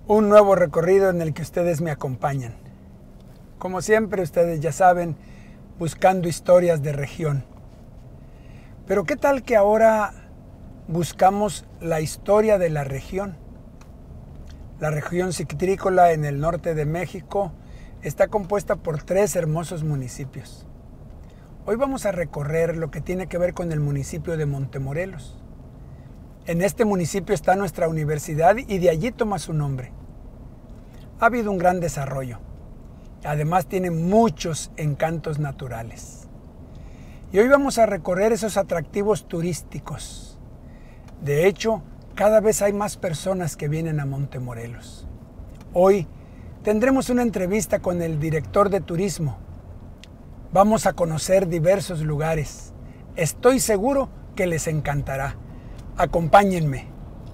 Un nuevo recorrido en el que ustedes me acompañan. Como siempre, ustedes ya saben, buscando historias de región. Pero ¿qué tal que ahora buscamos la historia de la región? La región citrícola en el norte de México está compuesta por 3 hermosos municipios. Hoy vamos a recorrer lo que tiene que ver con el municipio de Montemorelos. En este municipio está nuestra universidad y de allí toma su nombre. Ha habido un gran desarrollo. Además tiene muchos encantos naturales. Y hoy vamos a recorrer esos atractivos turísticos. De hecho, cada vez hay más personas que vienen a Montemorelos. Hoy tendremos una entrevista con el director de turismo. Vamos a conocer diversos lugares. Estoy seguro que les encantará. Acompáñenme.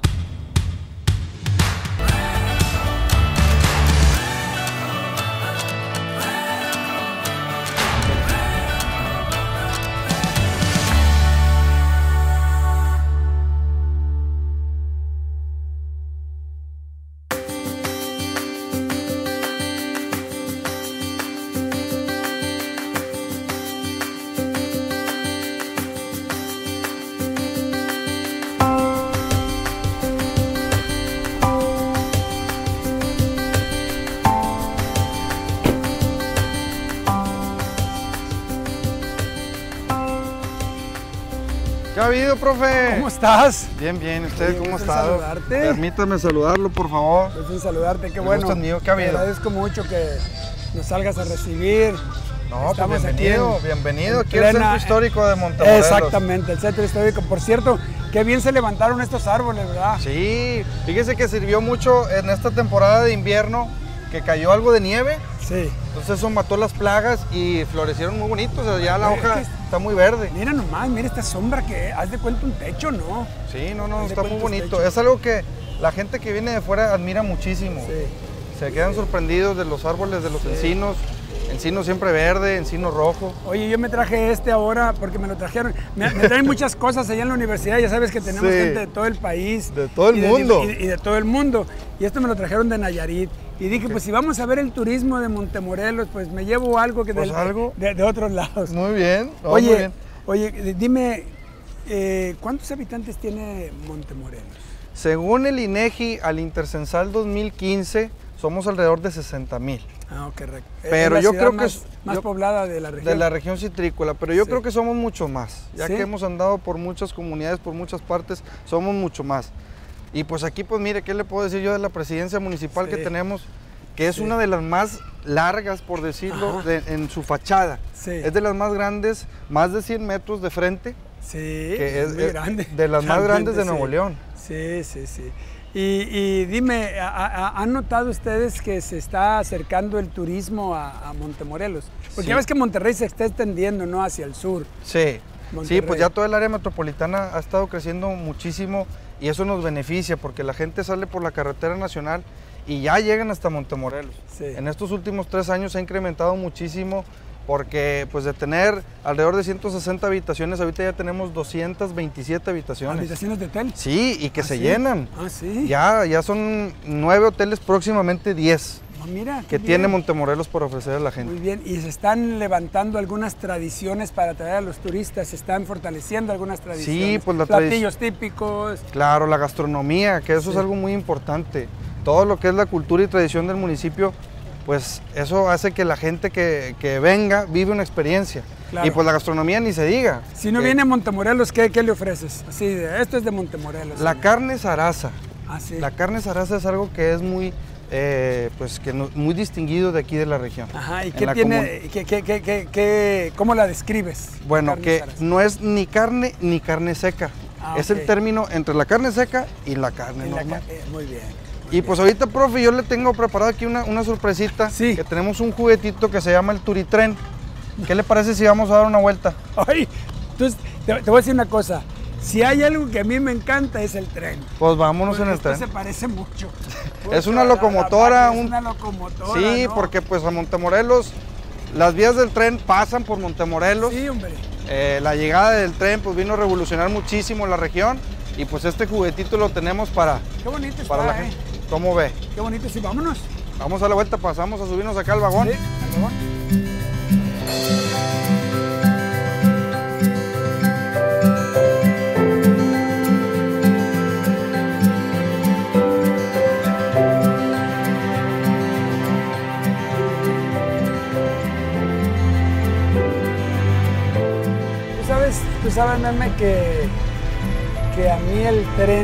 ¿Qué ha habido, profe? ¿Cómo estás? Bien, bien. ¿Usted cómo gusto está? saludarte. Permítame saludarlo, por favor. Gusto en saludarte, qué El bueno. gusto es mío, ¿qué ha habido? Te agradezco mucho que nos salgas a recibir. No, Estamos pues bienvenido, aquí bienvenido. en Aquí el plena- centro histórico de Montemorelos. Exactamente, el centro histórico. Por cierto, qué bien se levantaron estos árboles, ¿verdad? Sí, fíjese que sirvió mucho en esta temporada de invierno, que cayó algo de nieve. Sí. Entonces eso mató las plagas y florecieron muy bonitos. O sea, ya la Oye, hoja es que está muy verde. Mira nomás, mira esta sombra que haz de cuenta un techo, ¿no? Sí, no, Haz de está muy cuenta bonito. techo. Es algo que la gente que viene de fuera admira muchísimo. Sí. Se quedan sorprendidos de los árboles, de los encinos. Encino siempre verde, encino rojo. Oye, yo me traje este ahora porque me lo trajeron. Me traen muchas cosas allá en la universidad. Ya sabes que tenemos Sí. gente de todo el país. De todo el y mundo. Y de todo el mundo. Y esto me lo trajeron de Nayarit. Y dije, pues si vamos a ver el turismo de Montemorelos, pues me llevo algo que Pues algo. de otros lados. Muy bien. No, Oye, muy bien. oye, dime, ¿cuántos habitantes tiene Montemorelos? Según el INEGI, al Intercensal 2015, somos alrededor de 60,000 Ah, correcto. Pero la yo ciudad creo que más, es- más yo- poblada de la región. de la región citrícola, pero yo Sí. creo que somos mucho más. Ya ¿Sí? que hemos andado por muchas comunidades, por muchas partes, somos mucho más. Y pues aquí, pues mire, ¿qué le puedo decir yo de la presidencia municipal Sí. que tenemos? Que es Sí. una de las más largas, por decirlo, Ajá. en su fachada. Sí. Es de las más grandes, más de 100 metros de frente, Sí, que es muy grande. de las más grandes de Realmente, Nuevo sí. León. Sí, sí, sí. Y dime, ¿han notado ustedes que se está acercando el turismo a Montemorelos? Porque Sí. ya ves que Monterrey se está extendiendo, ¿no? Hacia el sur. Sí, Monterrey. sí, pues ya toda el área metropolitana ha estado creciendo muchísimo y eso nos beneficia porque la gente sale por la carretera nacional y ya llegan hasta Montemorelos. Sí. En estos últimos 3 años se ha incrementado muchísimo porque pues de tener alrededor de 160 habitaciones, ahorita ya tenemos 227 habitaciones. ¿Habitaciones de hotel? Sí, y que ¿Ah, se sí? llenan. Ah, sí. Ya son 9 hoteles, próximamente 10, Ah, mira, que qué tiene bien. Montemorelos por ofrecer a la gente. Muy bien, y se están levantando algunas tradiciones para atraer a los turistas, se están fortaleciendo algunas tradiciones. pues la platillos típicos. Claro, la gastronomía, que eso Sí. es algo muy importante. Todo lo que es la cultura y tradición del municipio, pues eso hace que la gente que venga vive una experiencia. Claro. Y pues la gastronomía ni se diga. Si no Que viene a Montemorelos, ¿qué le ofreces? Así, esto es de Montemorelos. La señor. carne zaraza. Ah, sí. La carne zaraza es algo que es muy, muy distinguido de aquí de la región. Ajá, ¿y En qué la tiene, cómo la describes? Bueno, Carne que zaraza. no es ni carne seca. Ah, es ok. el término entre la carne seca y la carne En la normal. muy bien. Y pues ahorita, profe, yo le tengo preparado aquí una sorpresita. Sí. Que tenemos un juguetito que se llama el Turitren. ¿Qué le parece si vamos a dar una vuelta? Ay, entonces, te voy a decir una cosa. Si hay algo que a mí me encanta es el tren. Pues vámonos Porque en el esto tren. se parece mucho. Es una Mucho a locomotora, es una locomotora. Sí, ¿no? porque pues a Montemorelos, las vías del tren pasan por Montemorelos. Sí, hombre. La llegada del tren pues vino a revolucionar muchísimo la región. Y pues este juguetito lo tenemos para Qué bonito Para está, la gente. ¿Cómo ve? Qué bonito, sí, vámonos. Vamos a la vuelta, pasamos a subirnos acá al vagón. Sí, al vagón. Tú sabes, Meme, que a mí el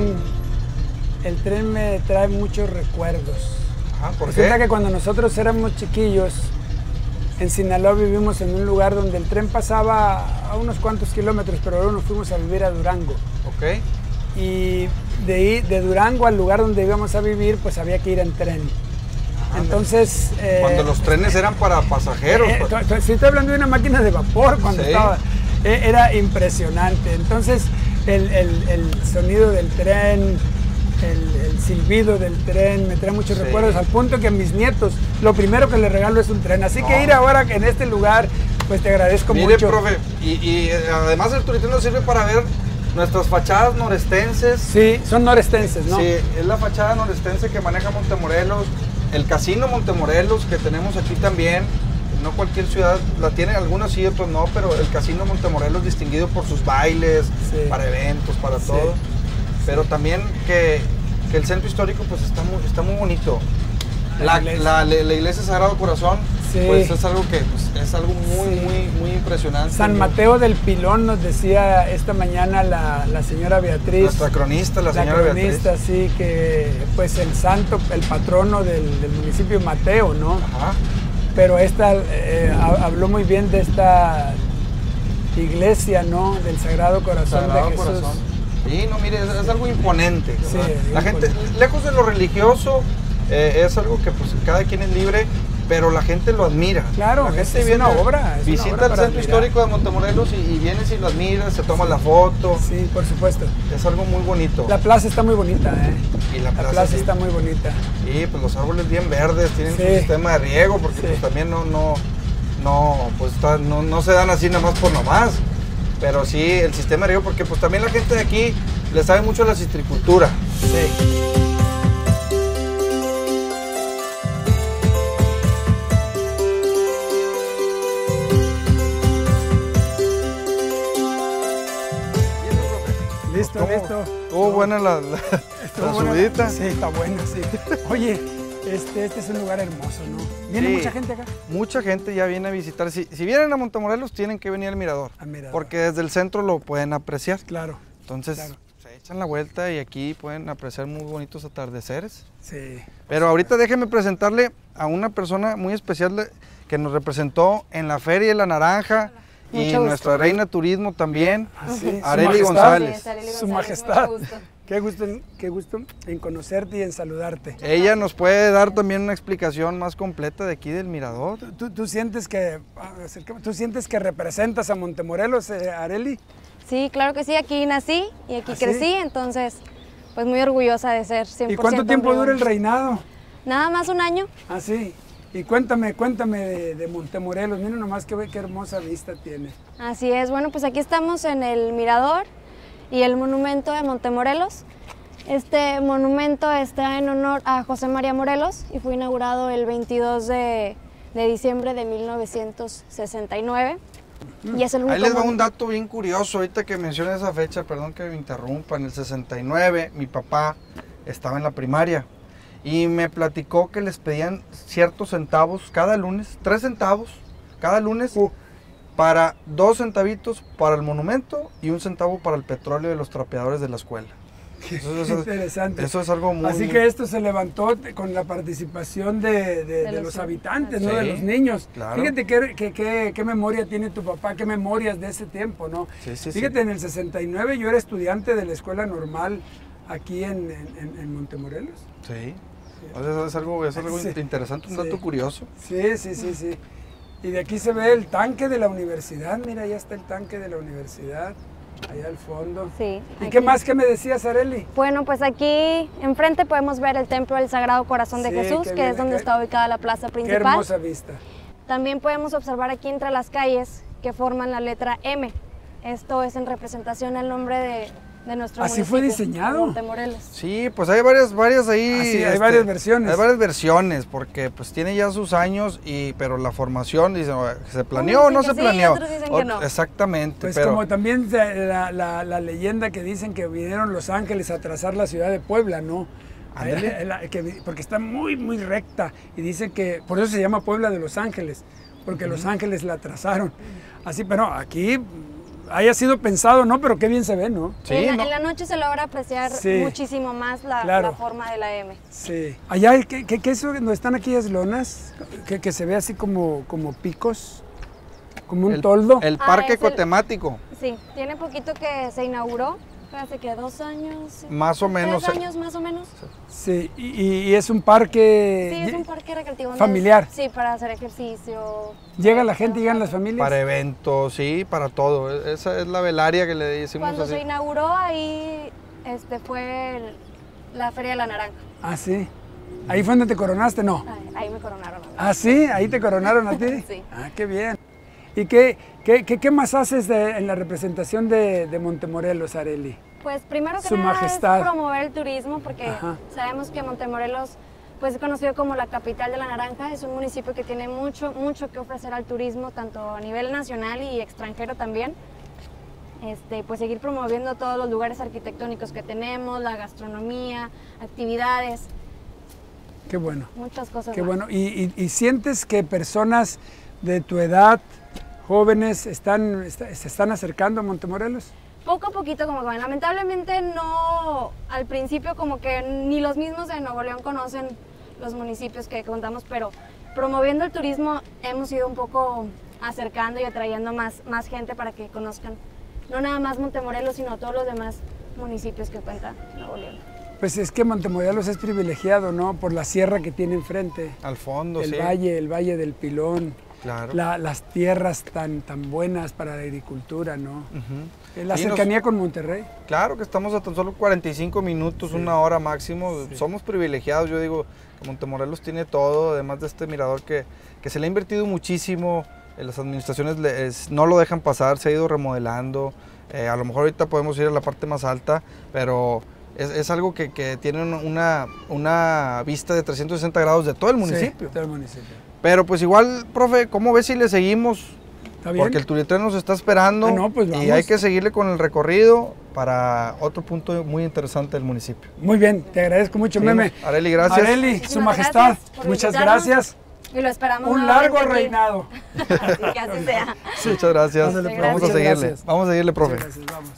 tren me trae muchos recuerdos. Ajá, ¿por Resulta qué? que cuando nosotros éramos chiquillos, en Sinaloa vivimos en un lugar donde el tren pasaba a unos cuantos kilómetros, pero luego nos fuimos a vivir a Durango. Ok. Y de Durango al lugar donde íbamos a vivir, pues había que ir en tren. Entonces... Cuando los trenes eran para pasajeros. Pues. Sí, estoy hablando de una máquina de vapor cuando Sí. estaba... Era impresionante. Entonces, el sonido del tren, el silbido del tren, me trae muchos Sí. recuerdos, al punto que a mis nietos, lo primero que les regalo es un tren. Así que No. ir ahora en este lugar, pues te agradezco Mire, mucho. profe, y además el turismo nos sirve para ver nuestras fachadas norestenses. Sí, son norestenses, ¿no? Sí, es la fachada norestense que maneja Montemorelos, el casino Montemorelos que tenemos aquí también. No cualquier ciudad la tiene, algunos sí, otros no, pero el casino Montemorelos distinguido por sus bailes, Sí. para eventos, para Sí. todo. Pero también que el centro histórico pues está muy bonito. La iglesia Sagrado Corazón, Sí. pues es algo que es algo muy, Sí. muy impresionante. San Mateo del Pilón nos decía esta mañana la señora Beatriz. Nuestra cronista, la señora cronista, Beatriz. sí, que pues el santo, el patrono del municipio Mateo, ¿no? Ajá. Pero habló muy bien de esta iglesia, ¿no? Del Sagrado Corazón Sagrado de Jesús. Corazón. Sí, no, mire, es algo imponente. Sí, ¿verdad? bien La gente, imponente. lejos de lo religioso, es algo que pues cada quien es libre, pero la gente lo admira. Claro, la es gente una obra, es una visita obra el para centro admirar. histórico de Montemorelos y vienes y lo admiras, se toma la foto. Sí, por supuesto. Es algo muy bonito. La plaza está muy bonita, ¿eh? Y la plaza, plaza sí. está muy bonita. Sí, pues los árboles bien verdes, tienen Sí. su sistema de riego, porque Sí. pues también no se dan así nomás por nomás. Pero sí, el sistema de riego, porque pues también la gente de aquí le sabe mucho a la citricultura. Sí. Listo, ¿Cómo? listo. Estuvo buena la Estuvo la buena. subidita. Sí, está buena, sí. Oye, este es un lugar hermoso, ¿no? ¿Viene Sí. mucha gente acá? Mucha gente ya viene a visitar. Si vienen a Montemorelos, tienen que venir al mirador. Al mirador. Porque desde el centro lo pueden apreciar. Claro. Entonces, Claro. se echan la vuelta y aquí pueden apreciar muy bonitos atardeceres. Sí. Pero ahorita déjeme presentarle a una persona muy especial que nos representó en la Feria de la Naranja y Mucho gusto. nuestra reina turismo también, Así, Arely Su González. Así es, Arely Su González, majestad. mucho gusto. Qué gusto en conocerte y en saludarte. Ella nos puede dar también una explicación más completa de aquí del mirador. ¿Tú sientes que representas a Montemorelos, Arely? Sí, claro que sí, aquí nací y aquí ¿Ah, sí? crecí, entonces pues muy orgullosa de ser 100% ¿Y cuánto tiempo dura el Obregón. reinado? Nada más un año. Ah, sí. Y cuéntame de Montemorelos. Mira nomás qué hermosa vista tiene. Así es, bueno, pues aquí estamos en el Mirador y el monumento de Montemorelos. Este monumento está en honor a José María Morelos y fue inaugurado el 22 de diciembre de 1969. Y es el único Ahí les va un monumento- dato bien curioso, ahorita que mencioné esa fecha, perdón que me interrumpa, en el 69 mi papá estaba en la primaria y me platicó que les pedían ciertos centavos cada lunes, 3 centavos cada lunes, para 2 centavitos para el monumento y 1 centavo para el petróleo de los trapeadores de la escuela. Eso Interesante. Eso es algo muy... Así que esto se levantó con la participación de los los habitantes, habitantes. ¿no? De Sí, los niños. claro. Fíjate qué memoria tiene tu papá, qué memorias de ese tiempo, ¿no? Sí, sí, Fíjate, sí. en el 69 yo era estudiante de la escuela normal aquí en Montemorelos. Sí, o sea, es algo Sí. interesante, un Sí. dato curioso. Sí. Y de aquí se ve el tanque de la universidad. Mira, ya está el tanque de la universidad, allá al fondo. Sí, ¿Y aquí. qué más que me decías, Arely? Bueno, pues aquí enfrente podemos ver el Templo del Sagrado Corazón de Sí, Jesús, qué que bien, es donde qué- está ubicada la plaza Qué principal. hermosa vista. También podemos observar aquí entre las calles que forman la letra M. Esto es en representación al nombre de nuestro ¿Así municipio. fue diseñado? de Montemorelos. Sí, pues hay varias ahí. Sí, hay varias versiones. Hay varias versiones, porque pues tiene ya sus años, pero la formación, dice, ¿se planeó o no se planeó? Otros dicen que no. Exactamente. Pues pero como también la leyenda que dicen que vinieron los ángeles a trazar la ciudad de Puebla, ¿no? Ándale. Porque está muy recta y dicen que por eso se llama Puebla de los Ángeles, porque los ángeles la trazaron. Así, pero aquí haya sido pensado, ¿no? Pero qué bien se ve, ¿no? Sí, en, ¿no? en la noche se logra apreciar Sí. muchísimo más la Claro. forma de la M. Sí. Allá, ¿qué es eso donde están aquellas lonas? Que se ve así como picos, como un toldo. El parque es el- ecotemático. Sí, tiene poquito que se inauguró, hace que 2 años. Más o menos. 3 años más o menos. Sí, y es un parque... Sí, es un parque recreativo. ¿no? Familiar. Sí, para hacer ejercicio. ¿Llega la gente, llegan las familias? Para eventos, sí, para todo. Esa es la velaria que le decimos Cuando así. se inauguró ahí fue la Feria de la Naranja. Ah, sí. ¿Ahí fue donde te coronaste? No. Ahí me coronaron. a mí. Ah, sí, ahí te coronaron a ti. Sí. Ah, qué bien. ¿Y qué más haces en la representación de Montemorelos, Arely? Pues primero que Su nada Majestad. es promover el turismo porque Ajá. sabemos que Montemorelos pues es conocido como la capital de la naranja, es un municipio que tiene mucho que ofrecer al turismo, tanto a nivel nacional y extranjero también. Pues seguir promoviendo todos los lugares arquitectónicos que tenemos, la gastronomía, actividades, Qué bueno, muchas cosas qué más. bueno. ¿Y sientes que personas de tu edad, jóvenes, se están acercando a Montemorelos? Poco a poquito, como que lamentablemente no, al principio como que ni los mismos de Nuevo León conocen los municipios que contamos, pero promoviendo el turismo hemos ido un poco acercando y atrayendo más gente para que conozcan, no nada más Montemorelos, sino todos los demás municipios que cuenta Nuevo León. Pues es que Montemorelos es privilegiado, ¿no? Por la sierra que tiene enfrente. Al fondo, El sí. valle del Pilón. Claro. Las tierras tan buenas para la agricultura, ¿no? Ujú. La Sí, cercanía con Monterrey. Claro que estamos a tan solo 45 minutos, Sí. una hora máximo. Sí. Somos privilegiados, yo digo, que Montemorelos tiene todo, además de este mirador que se le ha invertido muchísimo. Las administraciones no lo dejan pasar, se ha ido remodelando. A lo mejor ahorita podemos ir a la parte más alta, pero es algo que tiene una vista de 360 grados de todo el municipio. Sí, todo el municipio. Pero pues igual, profe, ¿cómo ves si le seguimos? ¿Está bien? Porque el Turitren nos está esperando Ah, no, pues y vamos. hay que seguirle con el recorrido para otro punto muy interesante del municipio. Muy bien, te agradezco mucho, Meme. Arely, gracias. Arely, Muchísimas Su Majestad, gracias por muchas invitarnos. gracias. Y lo esperamos Un largo nuevamente aquí. reinado. Así que así sea. Muchas gracias. Ándale, profe. Vamos a Muchas seguirle. gracias. Vamos a seguirle, profe. Muchas gracias, vamos.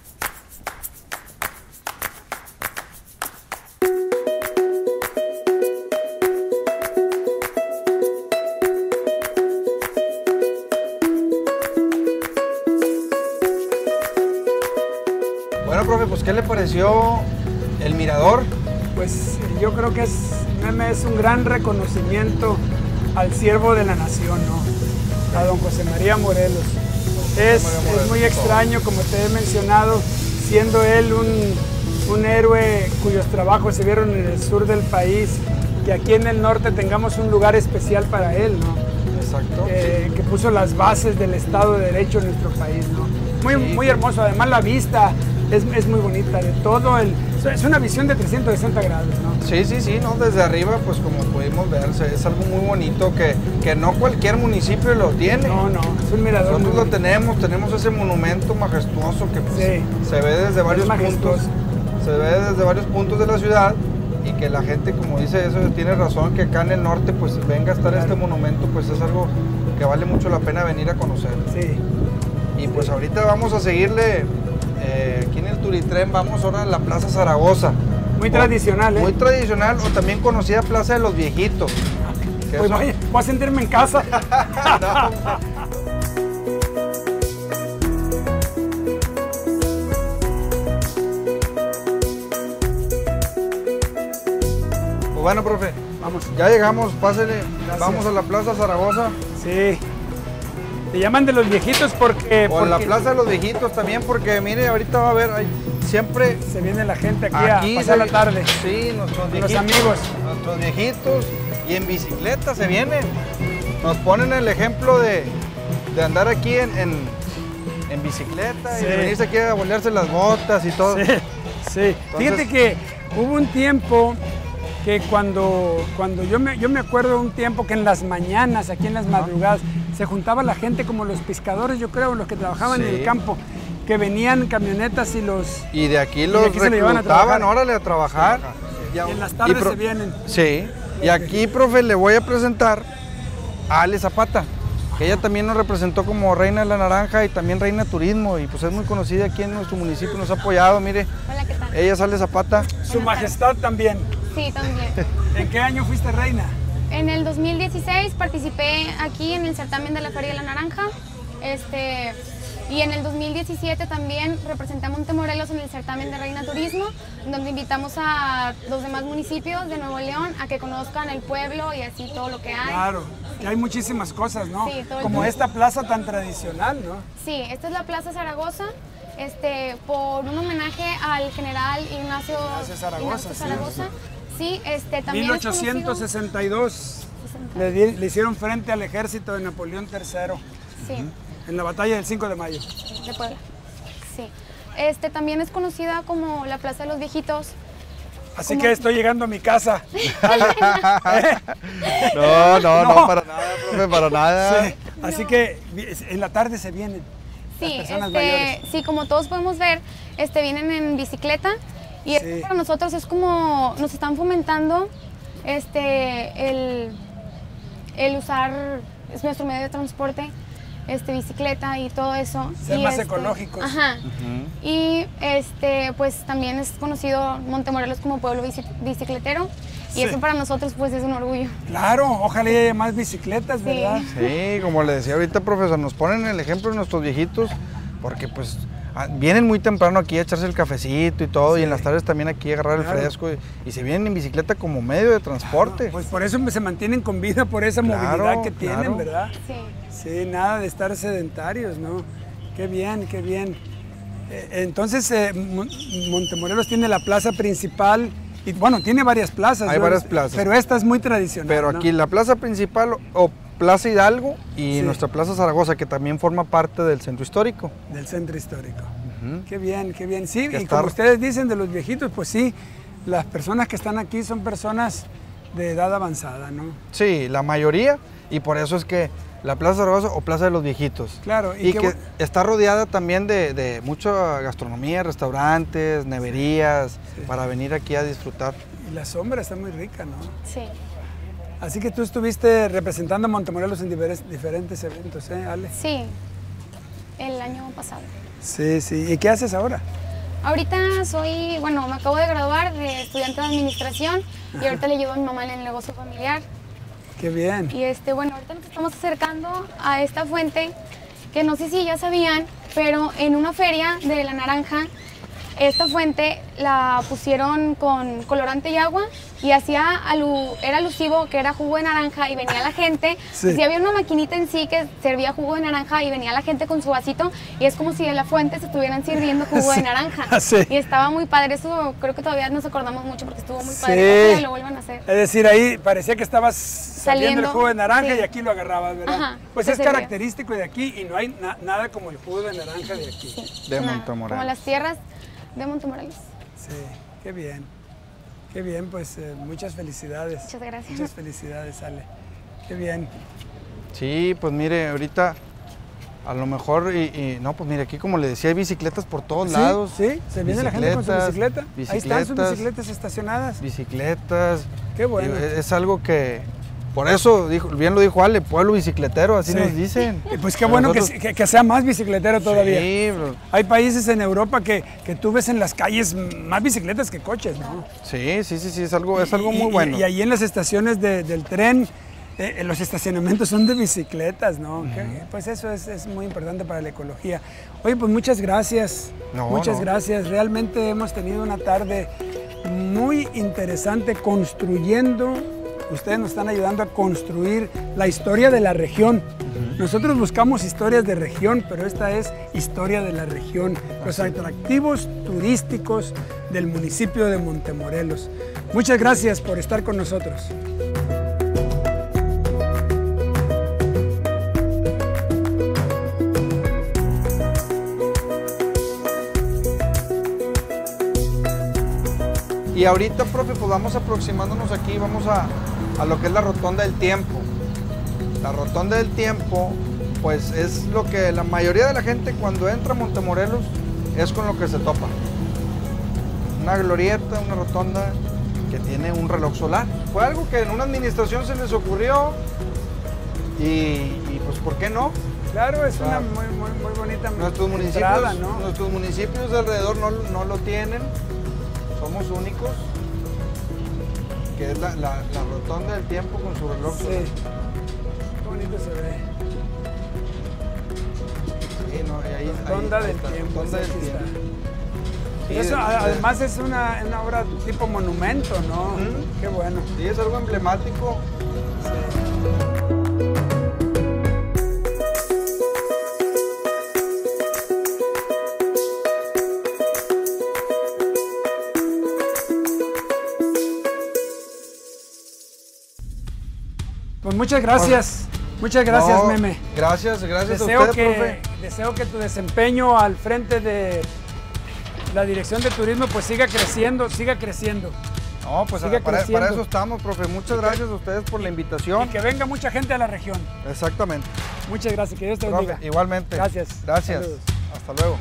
Bueno, profe, pues ¿qué le pareció el mirador? Pues yo creo que Meme es un gran reconocimiento al siervo de la nación, ¿no? A don José María Morelos. Es muy extraño, como te he mencionado, siendo él un héroe cuyos trabajos se vieron en el sur del país, que aquí en el norte tengamos un lugar especial para él, ¿no? Exacto. Que puso las bases del Estado de Derecho en nuestro país, ¿no? Sí. Muy hermoso, además la vista es muy bonita de todo, es una visión de 360 grados, ¿no? Sí, ¿no? Desde arriba, pues como pudimos ver, es algo muy bonito que no cualquier municipio lo tiene. No, es un mirador. Nosotros muy lo bonito. tenemos ese monumento majestuoso que pues, Sí. se ve desde varios majestuoso. puntos. Se ve desde varios puntos de la ciudad y que la gente, como dice eso, tiene razón, que acá en el norte pues venga a estar Claro. este monumento, pues es algo que vale mucho la pena venir a conocer. Sí. Y pues ahorita vamos a seguirle aquí en el Turitren, vamos ahora a la Plaza Zaragoza. Muy tradicional, ¿eh? Muy tradicional, o también conocida Plaza de los Viejitos. Que Pues eso- voy a sentirme en casa. Pues bueno, profe, Vamos. ya llegamos, pásele, Gracias. vamos a la Plaza Zaragoza. Sí. Te llaman de los viejitos porque, O en la porque Plaza de los Viejitos también, porque mire, ahorita va a haber, siempre se viene la gente aquí, aquí a pasar la tarde. Sí, nuestros Con los viejitos. amigos. Nuestros viejitos y en bicicleta se vienen. Nos ponen el ejemplo de andar aquí en en bicicleta Sí. y venirse aquí a bolearse las botas y todo. Sí, sí. Fíjate que hubo un tiempo que cuando yo me acuerdo un tiempo que en las mañanas, aquí en las madrugadas, se juntaba la gente como los pescadores, yo creo, los que trabajaban Sí. en el campo, que venían camionetas Y de aquí de los aquí se lo llevan a reclutaban, trabajar. órale, a trabajar. y en las tardes se vienen. Sí, y aquí, profe, le voy a presentar a Ale Zapata, que ella también nos representó como Reina de la Naranja y también Reina de Turismo, y pues es muy conocida aquí en nuestro municipio, nos ha apoyado, mire. Hola, ¿qué tal? Ella es Ale Zapata. Su majestad también. Sí, también. ¿En qué año fuiste reina? En el 2016 participé aquí en el certamen de la Feria de la Naranja. Y en el 2017 también representé a Montemorelos en el certamen de Reina Turismo, donde invitamos a los demás municipios de Nuevo León a que conozcan el pueblo y así todo lo que hay. Claro, que hay muchísimas cosas, ¿no? Sí, todo el Como tiempo. esta plaza tan tradicional, ¿no? Sí, esta es la Plaza Zaragoza, por un homenaje al general Ignacio Zaragoza, sí. Zaragoza. Sí, también 1862 le hicieron frente al ejército de Napoleón III es conocido, sí, en la batalla del 5 de mayo. de Puebla. Sí. También es conocida como la Plaza de los Viejitos. Así ¿Cómo? que estoy llegando a mi casa. No, No. para nada, profe, para nada. Sí, así que en la tarde se vienen las Sí, personas mayores. sí, como todos podemos ver, vienen en bicicleta y esto Sí. para nosotros es como nos están fomentando el usar es nuestro medio de transporte, bicicleta y todo eso. Ser y más ecológicos. Ajá. Y pues también es conocido Montemorelos como pueblo bicicletero y Sí. eso para nosotros pues es un orgullo. Claro, ojalá haya más bicicletas, ¿verdad? Sí, como le decía ahorita, profesor, nos ponen el ejemplo de nuestros viejitos, porque pues vienen muy temprano aquí a echarse el cafecito y todo, y en las tardes también aquí a agarrar Claro. el fresco, y se vienen en bicicleta como medio de transporte. Pues por eso se mantienen con vida, por esa Claro, movilidad que tienen, claro. ¿verdad? Sí. Sí, nada de estar sedentarios, ¿no? Qué bien, qué bien. Entonces, Montemorelos tiene la plaza principal, y bueno, tiene varias plazas. Hay varias plazas. Pero esta es muy tradicional, Pero ¿no? aquí la plaza principal o Plaza Hidalgo y Sí. nuestra Plaza Zaragoza, que también forma parte del centro histórico. Del centro histórico. Ujú. Qué bien, qué bien. Sí, Que y está- como ustedes dicen de los viejitos, pues sí, las personas que están aquí son personas de edad avanzada, ¿no? Sí, la mayoría, y por eso es que la Plaza Zaragoza o Plaza de los Viejitos. Claro, Y qué que bu- está rodeada también de mucha gastronomía, restaurantes, neverías, Sí. para venir aquí a disfrutar. Y la sombra está muy rica, ¿no? Sí. Así que tú estuviste representando a Montemorelos en diferentes eventos, ¿eh, Ale? Sí, el año pasado. Sí, sí. ¿Y qué haces ahora? Ahorita me acabo de graduar de estudiante de administración y ahorita le ayudo a mi mamá en el negocio familiar. Qué bien. Y ahorita nos estamos acercando a esta fuente que no sé si ya sabían, pero en una feria de la naranja, esta fuente la pusieron con colorante y agua y era alusivo que era jugo de naranja y venía la gente. Sí. Sí, había una maquinita en sí que servía jugo de naranja y venía la gente con su vasito y es como si en la fuente se estuvieran sirviendo jugo de naranja. Sí. Y estaba muy padre, eso creo que todavía nos acordamos mucho porque estuvo muy Sí. padre. Ojalá lo vuelvan a hacer. Es decir, ahí parecía que estabas saliendo el Saliendo, jugo de naranja sí. y aquí lo agarrabas, ¿verdad? Ajá, Pues se es servía. característico de aquí y no hay nada como el jugo de naranja de aquí. Sí, De nada, Montemorelos. como las tierras de Montemorelos. Sí, qué bien. Qué bien, pues muchas felicidades. Muchas gracias. Muchas felicidades, Ale. Qué bien. Sí, pues mire, ahorita a lo mejor, no, pues mire, aquí como le decía, hay bicicletas por todos lados. Sí, se viene la gente con su bicicleta. Ahí están sus bicicletas, bicicletas estacionadas. Bicicletas. Qué bueno. Digo, es algo que, por eso, bien lo dijo Ale, pueblo bicicletero, así Sí. nos dicen. Y pues qué bueno Nosotros- que sea más bicicletero todavía. Sí, bro. Hay países en Europa que tú ves en las calles más bicicletas que coches, ¿no? Sí, es algo muy bueno. Y ahí en las estaciones del tren, los estacionamientos son de bicicletas, ¿no? Pues eso es muy importante para la ecología. Oye, pues muchas gracias. Muchas gracias. Realmente hemos tenido una tarde muy interesante construyendo. Ustedes nos están ayudando a construir la historia de la región. Nosotros buscamos historias de región, pero esta es historia de la región, los atractivos turísticos del municipio de Montemorelos. Muchas gracias por estar con nosotros. Y ahorita, profe, pues vamos aproximándonos aquí, vamos a lo que es la Rotonda del Tiempo. La Rotonda del Tiempo, pues es lo que la mayoría de la gente cuando entra a Montemorelos es con lo que se topa. Una glorieta, una rotonda que tiene un reloj solar. Fue algo que en una administración se les ocurrió y pues ¿por qué no? Claro, es una muy bonita entrada, ¿no? Nuestros municipios de alrededor no lo tienen, somos únicos, que es la Rotonda del Tiempo con su reloj solar. Qué bonito se ve. Sí, no, ahí, Rotonda del Tiempo. Rotonda del Tiempo. Sí, eso, además es una obra tipo monumento, ¿no? Qué bueno. Sí, es algo emblemático. Sí. Pues muchas gracias. Muchas gracias, Meme. Gracias a usted, profe. Deseo que tu desempeño al frente de la Dirección de Turismo pues siga creciendo. No, pues para eso estamos, profe. Muchas gracias a ustedes por la invitación. Y que venga mucha gente a la región. Exactamente. Muchas gracias, que Dios te bendiga. Igualmente. Gracias. Gracias. Saludos. Hasta luego.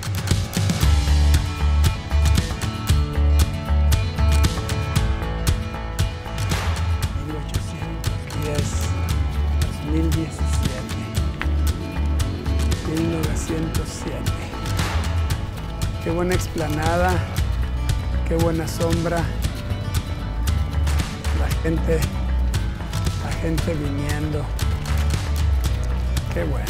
...1810, 1907. Qué buena explanada, qué buena sombra. La gente viniendo. Qué bueno.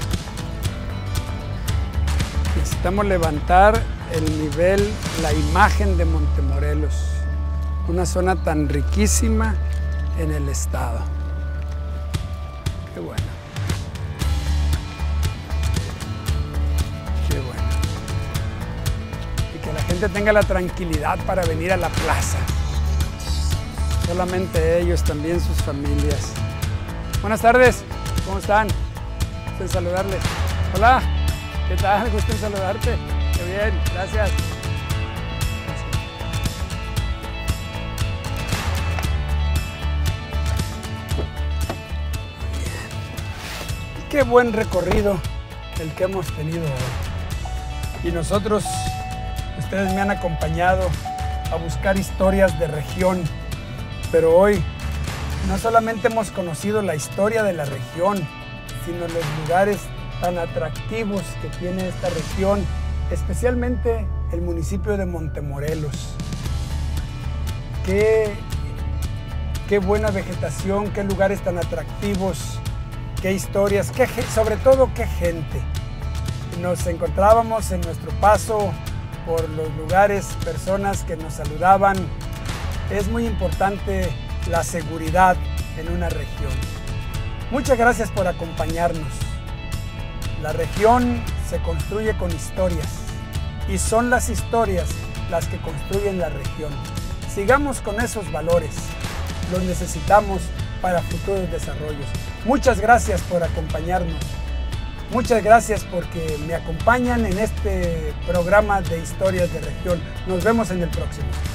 Necesitamos levantar el nivel, la imagen de Montemorelos, una zona tan riquísima en el estado. Qué bueno. Qué bueno. Y que la gente tenga la tranquilidad para venir a la plaza. Solamente ellos, también sus familias. Buenas tardes, ¿cómo están? Gusto en saludarles. Hola, ¿qué tal? Gusto en saludarte. Qué bien, gracias. Qué buen recorrido el que hemos tenido hoy. Y nosotros, ustedes me han acompañado a buscar historias de región, pero hoy no solamente hemos conocido la historia de la región, sino los lugares tan atractivos que tiene esta región, especialmente el municipio de Montemorelos. Qué buena vegetación, qué lugares tan atractivos, qué historias, sobre todo qué gente. Nos encontrábamos en nuestro paso por los lugares, personas que nos saludaban. Es muy importante la seguridad en una región. Muchas gracias por acompañarnos. La región se construye con historias y son las historias las que construyen la región. Sigamos con esos valores, los necesitamos para futuros desarrollos. Muchas gracias por acompañarnos. Muchas gracias porque me acompañan en este programa de Historias de Región. Nos vemos en el próximo.